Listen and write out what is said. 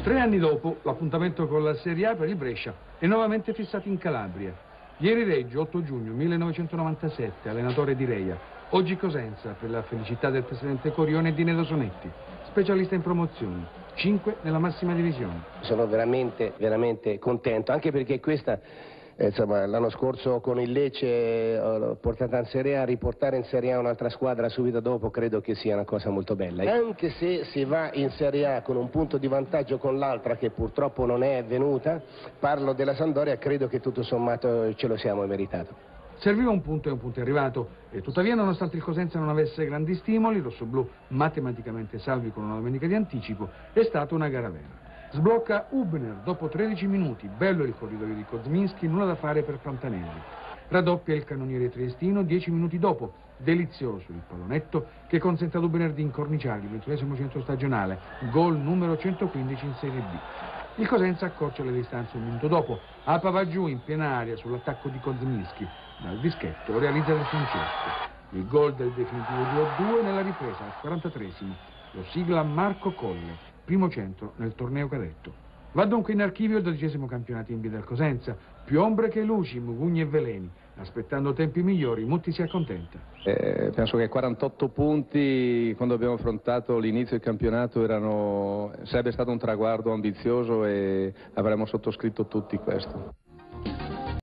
3 anni dopo, l'appuntamento con la Serie A per il Brescia è nuovamente fissato in Calabria. Ieri Reggio, 8 giugno 1997, allenatore di Reia. Oggi Cosenza, per la felicità del presidente Corione e di Nedo Sonetti, specialista in promozioni, 5 nella massima divisione. Sono veramente contento, anche perché questa, insomma, l'anno scorso con il Lecce l'ho portata in Serie A, riportare in Serie A un'altra squadra subito dopo credo che sia una cosa molto bella. Anche se si va in Serie A con un punto di vantaggio con l'altra che purtroppo non è venuta, parlo della Sampdoria, credo che tutto sommato ce lo siamo meritato. Serviva un punto e un punto è arrivato, e tuttavia nonostante il Cosenza non avesse grandi stimoli, i rossoblù matematicamente salvi con una domenica di anticipo, è stata una gara vera. Sblocca Hubner dopo 13 minuti, bello il corridoio di Kozminski, nulla da fare per Fantanelli. Raddoppia il cannoniere triestino 10 minuti dopo, delizioso il pallonetto che consente ad Hubner di incorniciare il 21esimo centro stagionale, gol numero 115 in Serie B. Il Cosenza accorcia le distanze un minuto dopo, Apa va giù in piena aria sull'attacco di Kozminski, dal dischetto realizza il Francesco. Il gol del definitivo 2-2 nella ripresa al 43esimo, lo sigla Marco Colle, primo centro nel torneo cadetto. Va dunque in archivio il 12° campionato in B del Cosenza, più ombre che luci, mugugni e veleni. Aspettando tempi migliori, Mutti si accontenta. Penso che 48 punti, quando abbiamo affrontato l'inizio del campionato, sarebbe stato un traguardo ambizioso e avremmo sottoscritto tutti questo.